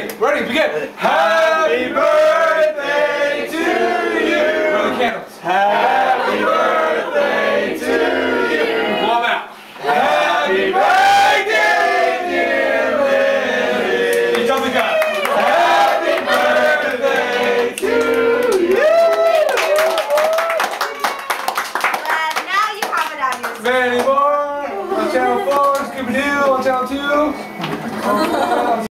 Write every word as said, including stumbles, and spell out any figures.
Okay, ready, begin. Happy birthday to you. Where are the candles? Happy birthday to you. Blow them out. Happy birthday, dear Lily. You jump the gun. Happy birthday to you. Well, now you have it on your Many more. On channel four, Scooby-Doo on channel two.